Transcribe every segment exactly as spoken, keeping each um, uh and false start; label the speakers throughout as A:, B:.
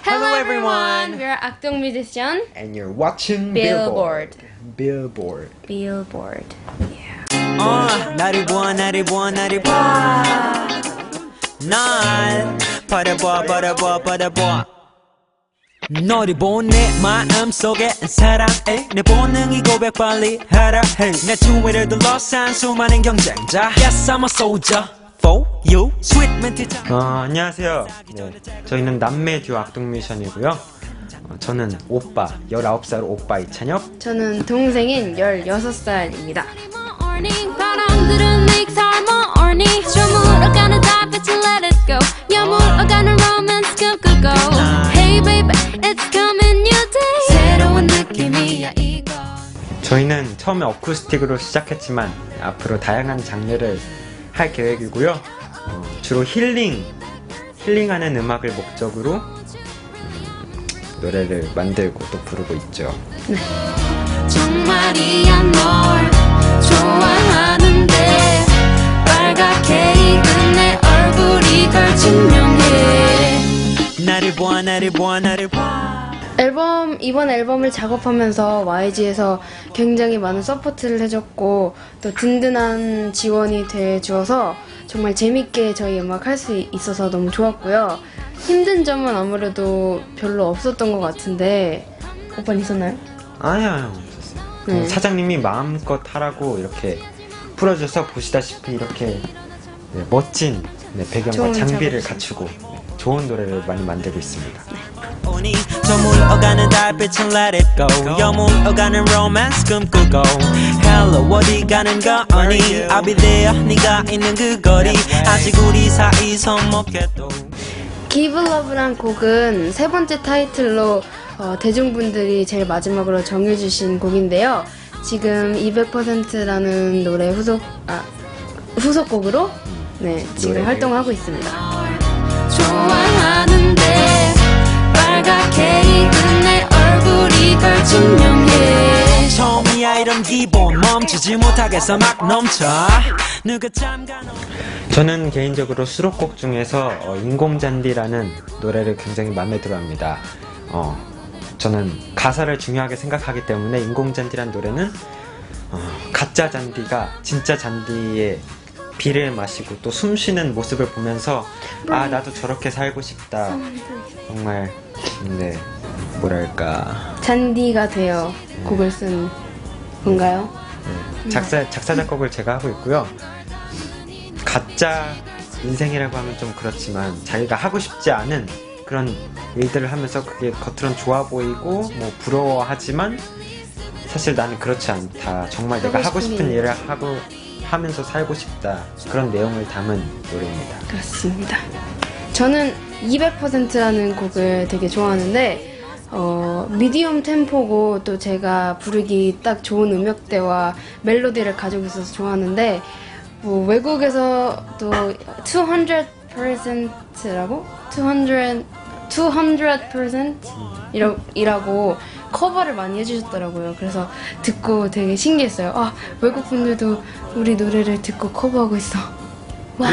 A: Hello everyone, we're Akdong Musician
B: and you're watching
A: Billboard.
B: Billboard.
A: Billboard. Yeah.
C: 어, 나를 봐, 나를 봐, 나를 봐. 날 바라봐, 바라봐, 바라봐. 너를 본 내 마음속에 사랑해. 내 본능이 고백 빨리 하라 해. 내 주위를 둘러싼 수많은 경쟁자. Yes, I'm a soldier. For you, sweet 멘트.
B: 어, 안녕하세요. 네, 저희는 남매 듀오 악동뮤지션이고요. 어, 저는 오빠, 열아홉 살 오빠 이찬혁.
A: 저는 동생인 열여섯 살입니다.
B: 저희는 처음에 어쿠스틱으로 시작했지만 앞으로 다양한 장르를 할 계획이고요. 어, 주로 힐링, 힐링하는 음악을 목적으로 음, 노래를 만들고 또 부르고 있죠.
A: 네.
D: 정말이야 널 좋아하는데 빨갛게 익은 내 얼굴이 덜 증명해.
C: 나를 봐, 나를 봐, 나를 봐.
A: 앨범, 이번 앨범을 작업하면서 와이지에서 굉장히 많은 서포트를 해줬고 또 든든한 지원이 돼주어서 정말 재밌게 저희 음악 할 수 있어서 너무 좋았고요. 힘든 점은 아무래도 별로 없었던 것 같은데 오빠는 있었나요?
B: 아니요, 아니요, 없었어요.
A: 네.
B: 사장님이 마음껏 하라고 이렇게 풀어줘서 보시다시피 이렇게 네, 멋진 네, 배경과 장비를
A: 작업실.
B: 갖추고 네, 좋은 노래를 많이 만들고 있습니다.
C: 오니 저물어가는 달빛은 let it go 여물어가는 romance 꿈꾸고 Hello 어디 가는 거니 I'll be there 네가 있는 그 거리 아직 우리 사이 손목에도
A: Give Love란 곡은 세 번째 타이틀로 어, 대중분들이 제일 마지막으로 정해주신 곡인데요. 지금 이백 퍼센트라는 노래 후속 아 후속곡으로 네 지금
B: 노래를.
A: 활동하고 있습니다.
D: 좋아하는데 빨갛게 익은 내 얼굴이 덜 증명해.
C: 처음이야 이런 기본 멈추지 못하겠어 막 넘쳐 누가 잠가
B: 저는 개인적으로 수록곡 중에서 어, 인공잔디라는 노래를 굉장히 마음에 들어합니다. 어, 저는 가사를 중요하게 생각하기 때문에 인공잔디란 노래는 어, 가짜 잔디가 진짜 잔디에 비를 마시고 또 숨쉬는 모습을 보면서 아 나도 저렇게 살고 싶다. 정말 네 뭐랄까
A: 잔디가 되어 곡을 쓴 건가요?
B: 네, 작사 작사 작곡을 제가 하고 있고요. 가짜 인생이라고 하면 좀 그렇지만 자기가 하고 싶지 않은 그런 일들을 하면서 그게 겉으론 좋아 보이고 뭐 부러워하지만 사실 나는 그렇지 않다. 정말 내가 하고 싶은 일을 하고 하면서 살고 싶다. 그런 내용을 담은 노래입니다.
A: 그렇습니다. 저는 이백 퍼센트라는 곡을 되게 좋아하는데 어, 미디엄 템포고 또 제가 부르기 딱 좋은 음역대와 멜로디를 가지고 있어서 좋아하는데 뭐 외국에서 또 이백 퍼센트라고? 이백, 이백 퍼센트 이라, 이라고 커버를 많이 해주셨더라고요. 그래서 듣고 되게 신기했어요. 아, 외국 분들도 우리 노래를 듣고 커버하고 있어. 와.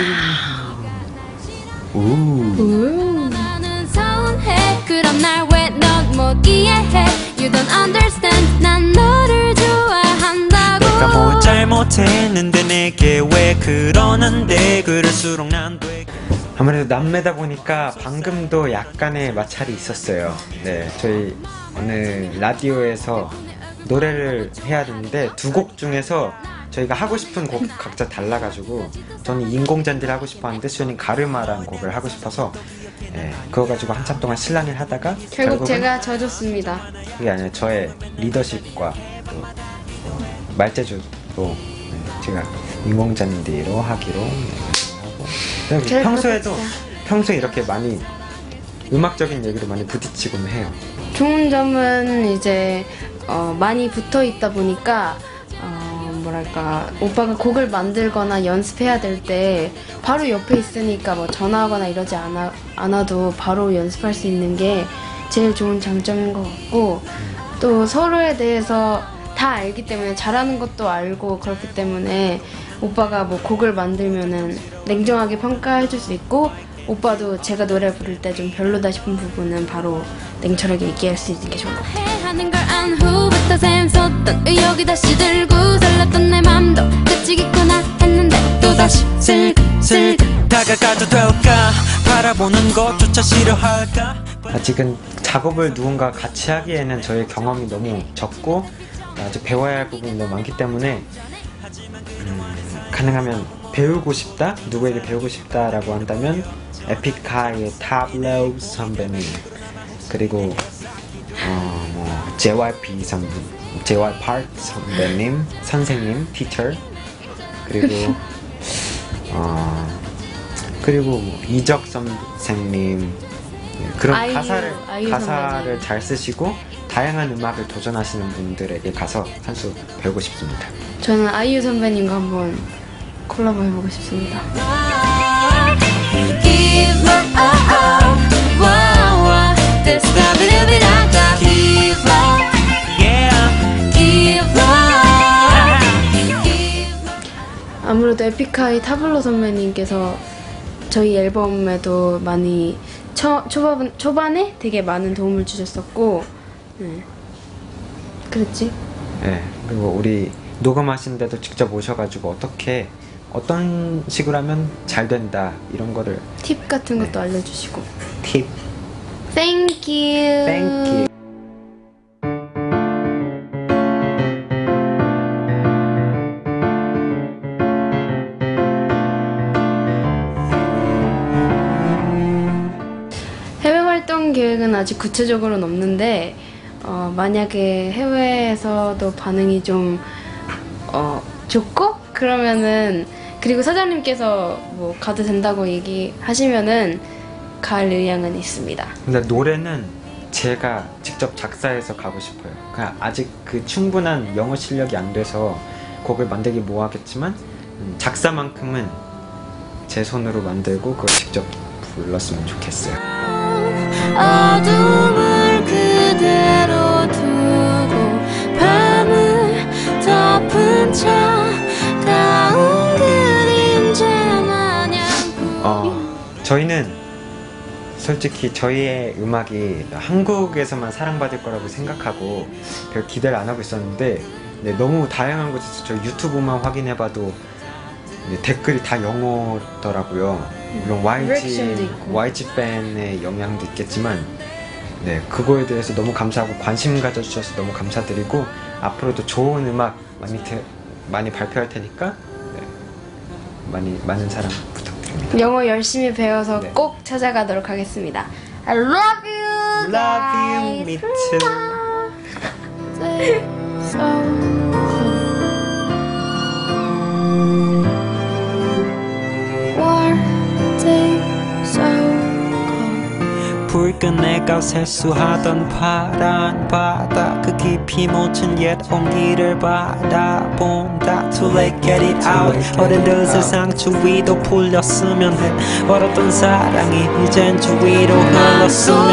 B: 우.
A: 우.
D: 나는 서운해. 그럼 날 왜 넌 못 이해해? You don't understand. 난 너를 좋아한다고.
C: 내가 뭐 잘못했는데 내게 왜 그러는데 그럴수록 난 돼.
B: 아무래도 남매다 보니까 방금도 약간의 마찰이 있었어요. 네, 저희 오늘 라디오에서 노래를 해야 되는데 두 곡 중에서 저희가 하고 싶은 곡이 각자 달라가지고 저는 인공잔디를 하고 싶었는데 수현이 가르마라는 곡을 하고 싶어서 네, 그거 가지고 한참 동안 실랑이를 하다가
A: 결국 제가 져줬습니다.
B: 그게 아니라 저의 리더십과 또 어, 말재주로 네, 제가 인공잔디로 하기로 하고
A: 잘
B: 평소에도
A: 부탁드립니다.
B: 평소에 이렇게 많이 음악적인 얘기로 많이 부딪히곤 해요.
A: 좋은 점은 이제 어, 많이 붙어 있다 보니까 어, 뭐랄까 오빠가 곡을 만들거나 연습해야 될 때 바로 옆에 있으니까 뭐 전화하거나 이러지 않아, 않아도 바로 연습할 수 있는 게 제일 좋은 장점인 것 같고 또 서로에 대해서 다 알기 때문에 잘하는 것도 알고 그렇기 때문에 오빠가 뭐 곡을 만들면은 냉정하게 평가해줄 수 있고 오빠도 제가 노래 부를 때 좀 별로다 싶은 부분은 바로 냉철하게 얘기할 수 있는 게 좋은 것 같아요.
D: 하는 걸 안 후부터 샘솟던 의욕이 다시 들고 설렜던 내 맘도 그치겠구나 했는데
C: 또다시 슬슬 다가가도 될까 바라보는 것조차 싫어할까
B: 아직은 작업을 누군가 같이 하기에는 저의 경험이 너무 적고 아직 배워야 할 부분이 너무 많기 때문에 음, 가능하면 배우고 싶다? 누구에게 배우고 싶다라고 한다면 에픽하이의 탑로우 선배님 그리고 어, 뭐 제이와이피 선배, 제이와이 파크 선배님, 선생님, teacher 그리고 어, 그리고 뭐 이적 선생님 그런
A: 아이유,
B: 가사를
A: 아이유
B: 가사를
A: 선배님.
B: 잘 쓰시고 다양한 음악을 도전하시는 분들에게 가서 한 수 배우고 싶습니다.
A: 저는 아이유 선배님과 한번 콜라보 해보고 싶습니다.
D: Give up, oh, oh, wow, wow. This love, live it up, up. Give up,
C: yeah
D: give up, give up.
A: 아무래도 에픽하이 타블로 선배님께서 저희 앨범에도 많이 초, 초반, 초반에 되게 많은 도움을 주셨었고 네. 그랬지?
B: 네, 그리고 우리 녹음하시는데도 직접 오셔가지고 어떻게 어떤 식으로 하면 잘 된다 이런 거를
A: 팁 같은 것도
B: 네.
A: 알려주시고
B: 팁,
A: Thank you.
B: Thank you.
A: 해외 활동 계획은 아직 구체적으로는 없는데 어, 만약에 해외에서도 반응이 좀 어, 좋고 그러면은 그리고 사장님께서 뭐 가도 된다고 얘기하시면은 갈 의향은 있습니다.
B: 근데 노래는 제가 직접 작사해서 가고 싶어요. 그냥 아직 그 충분한 영어 실력이 안 돼서 곡을 만들기 뭐하겠지만 음, 작사만큼은 제 손으로 만들고 그걸 직접 불렀으면 좋겠어요.
D: 어둠을 그대로 두고 밤을 덮은 차가운 그림자 마냥
B: 어, 저희는 솔직히 저희의 음악이 한국에서만 사랑받을 거라고 생각하고 별 기대를 안 하고 있었는데 네, 너무 다양한 곳에서 저희 유튜브만 확인해봐도 네, 댓글이 다 영어더라고요. 물론
A: 리액션도
B: 와이지,
A: 있고.
B: 와이지 팬의 영향도 있겠지만 네, 그거에 대해서 너무 감사하고 관심 가져주셔서 너무 감사드리고 앞으로도 좋은 음악 많이, 대, 많이 발표할 테니까 네, 많이, 많은 사랑 부탁드립니다.
A: 영어 열심히 배워서
B: 네.
A: 꼭 찾아가도록 하겠습니다. I love you.
B: Love you,
A: guys.
B: me too.
D: Stay so warm, stay so cold.
C: 불 끄내가 세수하던 파란 바다 그 깊이 묻힌 옛 온기를 바라본다 Too late get it out 어른들 세상 주위도 풀렸으면 해 얼었던 사랑이 이젠 주위로 흘렀으면